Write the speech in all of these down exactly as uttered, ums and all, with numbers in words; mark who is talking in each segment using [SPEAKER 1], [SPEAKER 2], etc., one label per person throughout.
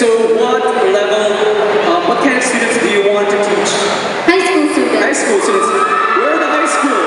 [SPEAKER 1] So what level, uh, what kind of students do you want to teach?
[SPEAKER 2] High school students.
[SPEAKER 1] High school students. Where are the high school?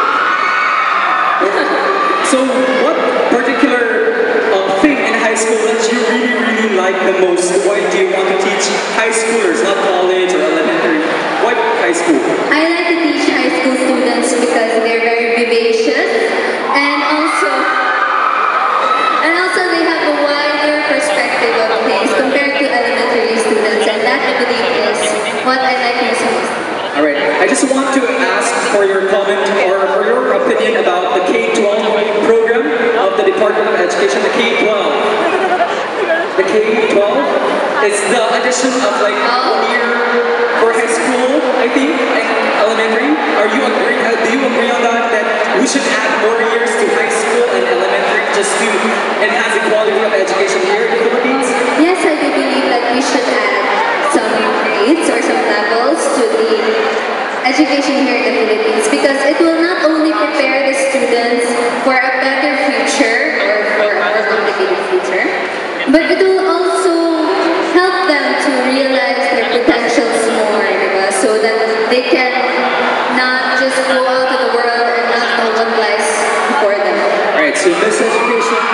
[SPEAKER 1] So what particular uh, thing in high school that you really, really like the most? Why do you want to teach high schoolers, not college or elementary? Why high school?
[SPEAKER 2] I like to teach high school students because they're very vivacious and also and also they have a wider perspective of things compared to elementary students, and that I believe is what I like most.
[SPEAKER 1] Alright, I just want to ask for your comment or for your opinion about the K twelve program of the Department of Education, the K twelve. The K twelve is the addition of like one year for high school, I think, and elementary. Are you agree? Uh, do you agree on that? That we should add more years to high school and elementary just to enhance the quality of education here in the Philippines?
[SPEAKER 2] Yes, I do believe that we should add some grades or some levels to the education here in the Philippines, because it will not only prepare the students for a better future or for a more complicated future, but it will also help them to realize their potentials more, diba? So that they can not just go out to the world and not know what lies before them.
[SPEAKER 1] Alright, so Miss Education,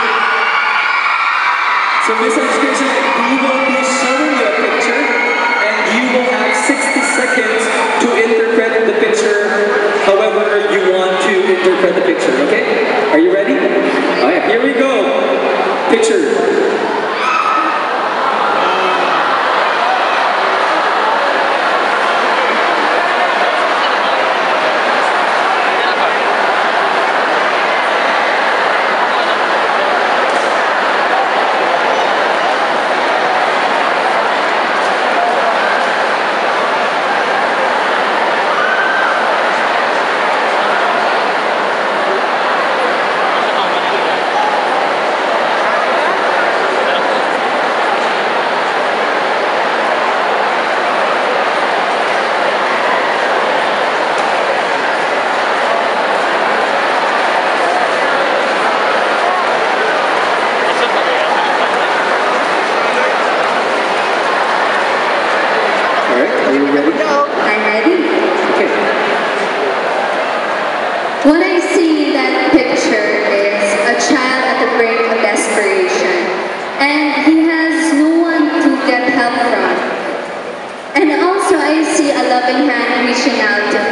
[SPEAKER 1] so Miss Education, we will be showing you a picture and you will have sixty seconds to interpret the picture however you want to interpret the picture, okay? Are you ready? Alright, here we go. Picture. Are you ready?
[SPEAKER 2] I'm ready.
[SPEAKER 1] Okay.
[SPEAKER 2] What I see in that picture is a child at the brink of desperation, and he has no one to get help from. And also I see a loving hand reaching out to